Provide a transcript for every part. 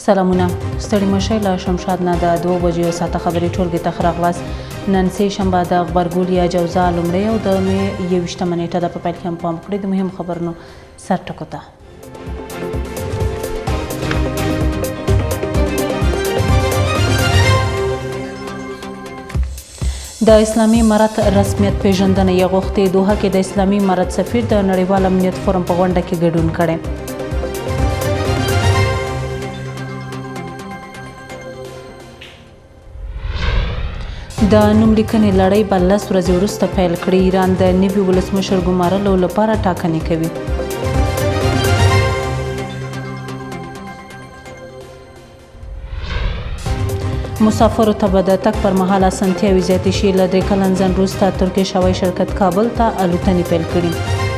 سلامونه ستړي مشئ له شمشاد نه د 2 بجې ساعته خبرې ټولګې ته ښه راغلاست. نن سه شنبه د غبرګولي یا جوزا لومړۍ او د مې 21مه نیټه ده. په پیل کې هم پام وکړئ د مهم خبرونو سرټکو ته. د اسلامي امارت رسمیت پیژندنه یې غوښتې. دوحه کې د اسلامي امارت سفیر د نړیوال امنیت فورم په غونډه کې ګډون کړی. د نوملیکنې لړۍ به 10 ورځې وروسته پیل کړي. ایران د نوي ولسمشر ګمارلو لپاره ټاکنې کوي. مسافرو ته به د تګ پر مهال اسانتیاوې زیاتې شي. له 3 کلن ځنډ وروسته ترکیش هوایي شرکت کابل ته الوتنې پیل کړي.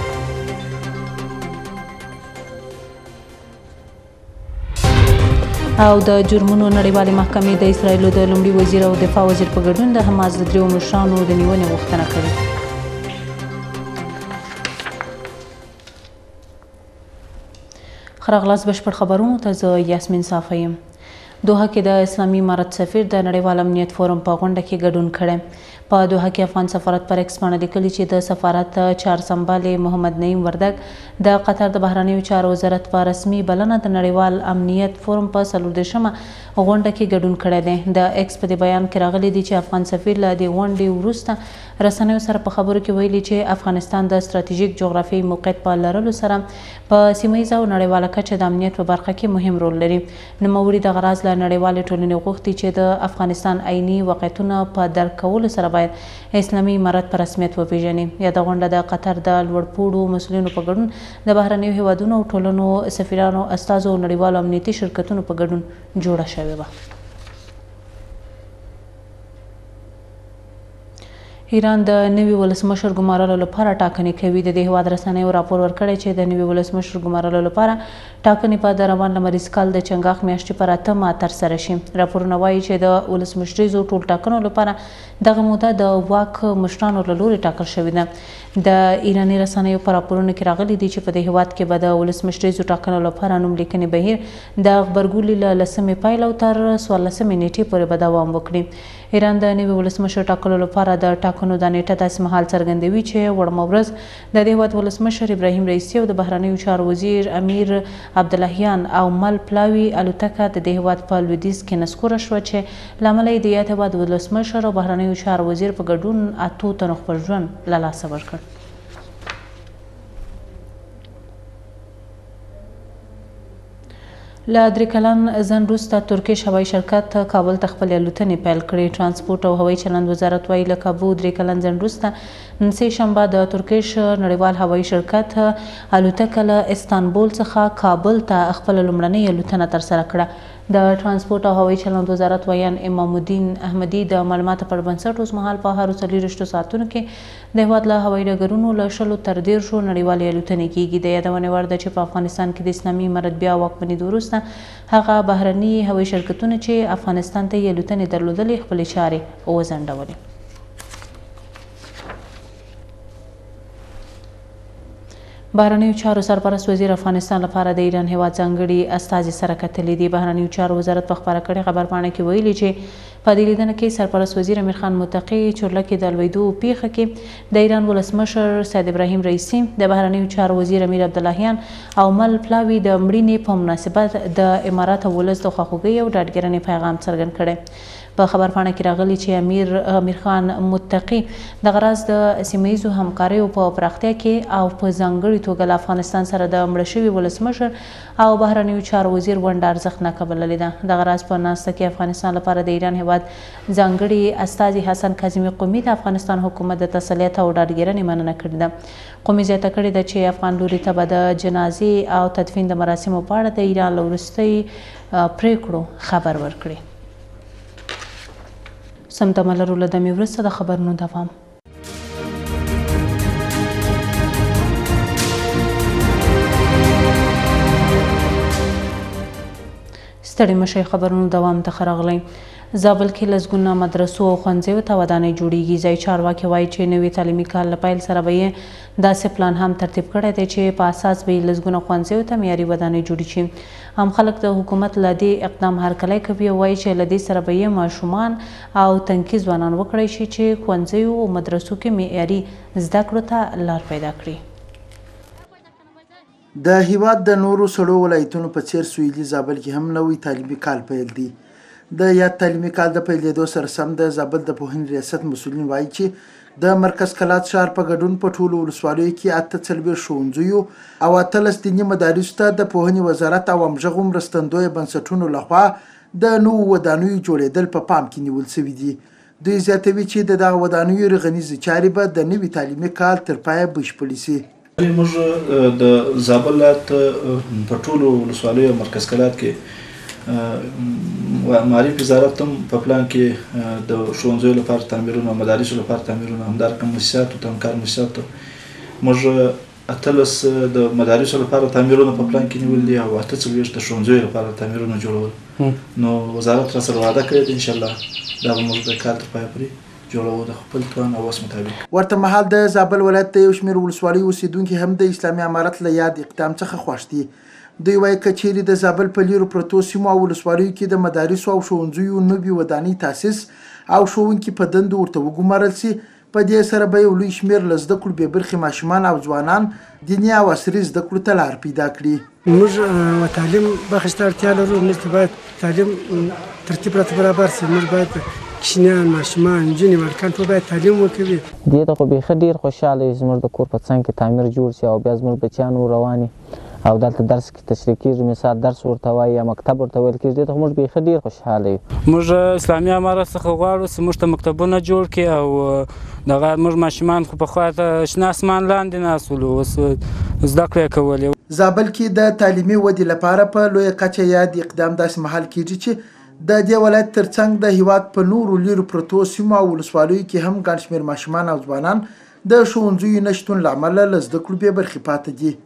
او د جرمونو نړیوالې محکمې د اسرائیلو د لومړي وزیر او دفاع وزیر په ګډون د حماس د 3 مشرانو د نیونې غوښتنه کړې. ښه راغلاست بشپړ خبرونو ته. زه یاسمین صافی یم. دوحه کې د اسلامي امارت سفیر د نړیوال امنیت فورم په غونډه کې ګډون کړی. په دوحه کې افغان سفارت پر ایکس باندې لیکلي چې د سفارت چار سمبال محمد نعیم وردګ د قطر د بهرنیو چارو وزارت په رسمي بلنه د نړیوال امنیت فورم په 34مه غونډه کې ګډون کړی دی. د ایکس په دې بیان کې راغلی دی چې افغان سفیر له دې غونډې وروسته رسنیو سره په خبرو کې ویلي چې افغانستان د ستراتیژیک جغرافیایي موقعیت په لرلو سره په سیمه ییزه او نړیواله کچه د امنیت په برخه کې مهم رول لري. نوموړي دغه راز له نړیوالې ټولنې غوښتي چې د افغانستان عیني واقعیتونه په درک کولو سره باید اسلامي امارت په رسمیت وپیژني. یاده غونډه د قطر د لوړپوړو مسؤلینو په ګډون د بهرنیو هیوادونو او ټولنو سفیرانو استازو او نړیوالو امنیتي شرکتونو په ګډون جوړه شوې وه. ایران د نوي ولسمشر ګمارلو لپاره ټاکنې کوي. د دې هیواد رسنیو راپور ورکړی چې د نوي ولسمشر ګمارلو لپاره ټاکنې په د روان لمریز کال د چنګاښ میاشتې پر 8مه ترسره شي. راپورونه وایي چې د ولسمشریزو ټول ټاکنو لپاره دغه موده د واک مشرانو له لوري ټاکل شوې ده. د ایراني رسنیو په راپورونو کې راغلي دي چې په دې هیواد کې به د ولسمشریزو ټاکنو لپاره نوملیکنې بهیر د غبرګولي له 10مې پیل او تر 14مې نیټې پورې به دوام وکړي. ایران د نوي ولسمشر ټاکلو لپاره د ټاکنو د نیټه داسې مهال څرګندوي چې وړمه ورځ د دې هیواد ولسمشر ابراهیم رئیسي او د بهرنیو چارو وزیر امیر عبداللهیان او مل پلاوي الوتکه د دې هیواد په لویدیځ کې نسکوره شوه چې له امله یې د یاد هیواد ولسمشر او بهرنیو چارو وزیر په ګډون 8 تنو خپل ژوند له لاسه ورکړ. له 3 کلن ځنډ وروسته ترکیش هوایي شرکت کابل ته خپلې الوتنې پیل کړې. ترانسپورټ او هوایي چلند وزارت وایي له کابو 3 کلن ځنډ وروسته نن سه شنبه د ترکیش نړیوال هوایي شرکت الوتکه له استانبول څخه کابل ته خپله لومړنۍ الوتنه ترسره کړه. د ترانسپورټ او هوایي چلند وزارت ویان امام الدین احمدي د معلوماتو پر بنسټ اوسمهال په هرو 24 ساعتونو کې د هیواد له هوایي ډګرونو له 20 تر 13 نړیوالې الوتنې کیږي. د یادونې وړ ده چې په افغانستان کې د اسلامي امارت بیا واکمنېدو وروسته هغه بهرني هوایي شرکتونه چې افغانستان ته یې الوتنې درلودلې خپلې چارې وځنډولې. بهرنیو چارو سرپرست وزیر افغانستان لپاره د ایران هیواد ځانګړي استازي سره کتلي دي. بهرنیو چارو وزارت په خپاره کړې خبرپاڼه کې ویلي چې په دې لیدنه کې سرپرست وزیر امیر خان متقي چورلکې د لویدو پیښه کې د ایران ولسمشر سید ابراهیم رئیسي د بهرنیو چارو وزیر امیر عبداللهیان او مل پلاوي د مړینې په مناسبت د امارات ولس د خواخوږۍ او ډاډګیرنې پیغام څرګند کړی. په خبرپاڼه کې راغلي چې امیر خان متقي دغه راز د سیمه ییزو همکاریو په پراختیا کې او په ځانګړې توګه له افغانستان سره د مړه شوي ولسمشر او بهرنیو چارو وزیر ونډه ارزښتناکه بللې ده. دغه راز په ناسته کې افغانستان لپاره د ایران هیواد ځانګړي استازي حسن کاظمي قومي د افغانستان حکومت د تسلیت او ډاډګیرنې مننه کړې ده. قومي زیاته کړې ده چې افغان لوري ته به د جنازې او تدفین د مراسمو په اړه د ایران له وروستۍ پریکړو خبر ورکړي. سمتمه لرو له دمې وروسته د خبرونو دوام. ستړي مشئ خبرونو دوام ته ښه راغلی. زابل کې لسګونه مدرسو او ښوونځیو ته ودانۍ جوړیږي. ځایي چارواکي وایي چې نوي تعلیمي کال له پیل سره به یې داسې پلان هم ترتیب کړی دی چې په اساس به یې لسګونه ښوونځیو ته معیاري ودانۍ جوړې شي. عام خلک د حکومت له دې اقدام هرکلی کوي او وایي چې له دې سره به یې ماشومان او تنکي ځوانان وکړی شي چې ښوونځیو او مدرسو کې معیاري زده کړو ته لار پیدا کړي. د هیواد د نورو سړو ولایتونو په څیر سویلي زابل کې هم نوی تعلیمي کال پیل دی. د یاد تعلیمي کال د پیلېدو سره سم د زابل د پوهنې ریاست مسؤلین وایي چې د مرکز کلات ښار په ګډون په ټولو ولسوالیو کې 48 ښوونځیو او 18 دیني مدارسو ته د پوهنې وزارت او همغږو مرستندویه بنسټونو لخوا د نوو ودانیو جوړېدل په پام کې نیول شوي دي. دوی زیاتوي چې د دغه ودانیو رغنیزې چارې به د نوي تعلیمي کال تر پایه بشپړې شي. موږ د زابل ولایت په ټولو ولسوالیو او مرکز کلات کې معارف وزارت هم په پلان کې د ښوونځیو لپاره تعمیرونه او مدارسو لپاره تعمیرونه همدارنګه موسساتو ته همکار موسساتو موږ 18 د مدارسو لپاره تعمیرونه په پلان کې نیول دي او 48 د ښوونځیو لپاره تعمیرونه جوړول. نو وزارت را سره وعده کړې ده انشاءالله دا به موږ د کال تر پایه پورې جوړو د خپل توان او وس مطابق. ورته مهال د زابل ولایت د یو شمېر ولسوالیو اوسېدونکي هم د اسلامي امارت له یاد اقدام څخه خوښ دي. دوی وایي که چیرې د زابل په لیرو پرتو سیمو او ولسوالیو کې د مدارسو او ښوونځیو نوې ودانۍ تاسیس او ښوونکي په دندو ورته وګمارل شي، په دې سره به یو لوی شمېر له زده کړو بې برخې ماشومان او ځوانان دیني او عصري زده کړو ته لار پیدا کړي. موږ تعلیم بخش ته اړتیا لرو. موږ ته باید تعلیم ترتیب راته برابر شي. موږ باید کشنیان ماشومان نجونې مالکان ټول باید تعلیم وکوي. دې ته خو بیخي ډېر خوشحاله یو زموږ د کور په څنګ کې تعمیر جوړ شي او بیا زموږ بچیان رواني او دلته درس کې تشریح کېږي، مثال درس ورته وایي یا مکتب ورته ویل کېږي. دې ته موږ بیخي ډېر خوشحاله یو. موږ اسلامي امارت څخه غواړو چې موږ ته مکتبونه جوړ کړي او دغه موږ ماشومان خو پخوا ته شنه اسمان لاندې ناست ولو، اوس زده کړې یې کولې. زابل کې د تعلیمي ودې لپاره په لویه کچه یاد اقدام داسې مهال کېږي چې د دې ولایت ترڅنګ د هیواد په نورو لیرو پرتو سیمو او ولسوالیو کې هم ګڼ شمېر ماشومان او ځوانان د ښوونځیو نشتون له امله له زده کړو بې برخې پاتې دي.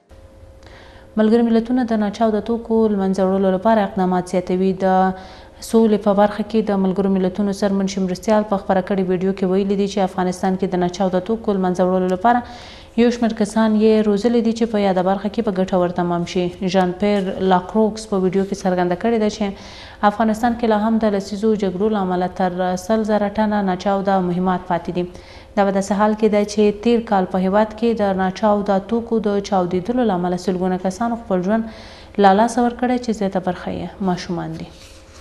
ملګري ملتونه د ناچاوده توکو له منځه وړلو لپاره اقدامات زیاتوي. د سولې په برخه کې د ملګرو ملتونو سرمنشي مرستیال په خپره کړې ویډیو کې ویلي دي چې افغانستان کې د ناچاوده توکو له منځه وړلو لپاره یو شمېر کسان یې روزلي دي چې په یاده برخه کې به ګټور تمام شي. ژان پیر لاکروکس په ویډیو کې څرګنده کړې ده چې افغانستان کې لا هم د لسیزو جګړو له امله تر 100,000 ټنه ناچاوده مهمات پاتې دي. دا به داسې حال کې ده چې تیر کال په هیواد کې د ناچاوده توکو د چاودېدلو له امله سلګونه کسانو خپل ژوند له لاسه ورکړی چې زیاته برخه یې ماشومان دي.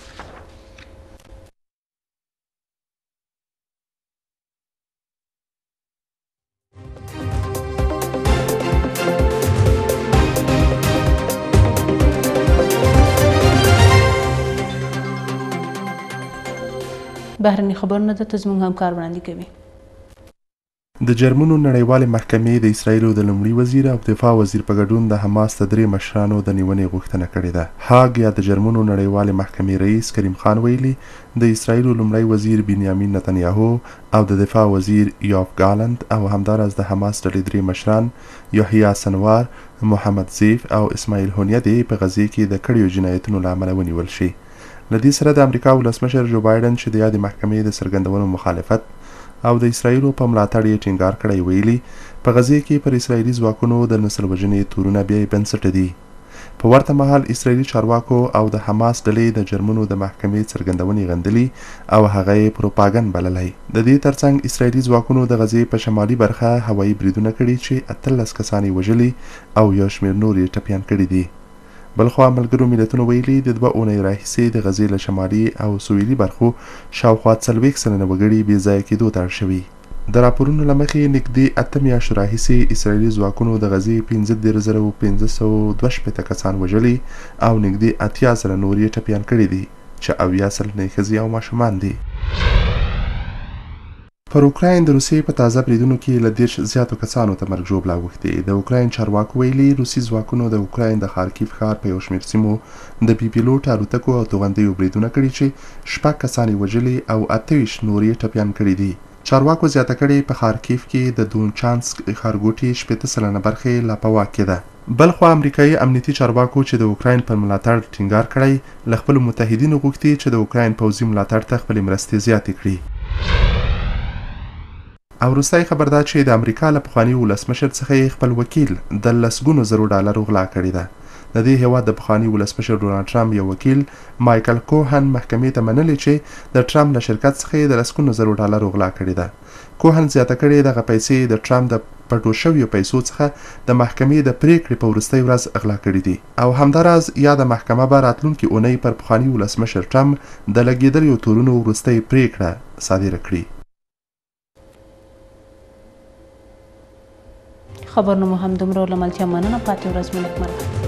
بهرني خبرونه د زموږ همکار وړاندې کوي. د جرمنو نړیوالې محکمې د اسرایلو د لومړي وزیر او دفاع وزیر په ګډون د حماس د 3 مشرانو د نیونې غوښتنه کړې ده. هاګ یا د جرمنو نړیوالې محکمې رئیس کریم خان ویلي د اسرایلو لومړی وزیر بنیامین نتنیاهو او د دفاع وزیر یوف ګالنت او همداراز د حماس ډلې 3 مشران یحیی سنوار، محمد زیف او اسماعیل هونیه دې په غزې کې د کړیو جنایتونو له امله ونیول شي. له دې سره د امریکا ولسمشر جو بایډن چې د یادې محکمې د څرګندونو مخالفت او د اسرایلو په ملاتړ یې ټینګار کړی ویلي په غزې کې پر اسرایلي ځواکونو د نسل وژنې تورونه بیا یې بنسټه دي. په ورته مهال اسرایلي چارواکو او د حماس ډلې د جرمنو د محکمې څرګندونې غندلي او هغه یې پروپاګند بللی. د دې ترڅنګ اسرایلي ځواکونو د غزې په شمالي برخه هوایي بریدونه کړي چې 18 کسان یې وژلي او یو شمېر نور یې ټپیان کړي دي. بلخوا ملګرو ملتونو ویلي د 2 اونۍ راهیسې د غزې له شمالي او سویلي برخو شاوخوا 40 سلنه وګړي بې ځایه کېدو ته اړ شوي. د راپورونو له مخې نږدې 8 میاشتو راهیسې اسرایلي ځواکونو د غزې 15,562 کسان وژلي او نږدې 80,000 نور یې ټپیان کړي دي چې 80 سلنه ښځې او ماشومان دي. پر اوکراین د روسیې په تازه بریدونو کې له 10 زیاتو کسانو ته مرګ ژوبله اوښتې. د اوکراین چارواکو ویلي روسي ځواکونو د اوکراین د خارکیف ښار په یو شمېر سیمو د بي پیلوټ الوتکو او توغندیو بریدونه کړي چې 6 کسان یې وژلي او 28 نور یې ټپیان کړي دي. چارواکو زیاته کړې په خارکیف کې د دونچانسک ښارګوټي 80% برخې لا په واک کې ده. بلخوا امریکایي امنیتي چارواکو چې د اوکراین پر ملاتړ ټینګار کړی له خپلو متحدینو غوښتي چې د اوکراین پوځي ملاتړ ته خپلې مرستې زیاتې کړي. او وروستی خبر دا چې د امریکا له پخواني ولسمشر څخه یې خپل وکیل د لسګونو زرو ډالرو غلا کړې ده. د دې هیواد د پخواني ولسمشر ډونالډ ټرمپ یو وکیل مایکل کوهن محکمې ته منلي چې د ټرمپ له شرکت څخه یې د لسګونو زرو ډالرو غلا کړې ده. کوهن زیاته کړې دغه پیسې د ټرمپ د پټو شویو پیسو څخه د محکمې د پریکړې په وروستۍ ورځ غلا کړي دي او همداراز یاده محکمه به راتلونکي اونۍ پر پخواني ولسمشر ټرمپ د لګېدلیو تورونو وروستۍ پریکړه صادره کړي. خبرونه مو هم دومره له ملتیا مننه. پاتې ورځ مو نیکمرغه.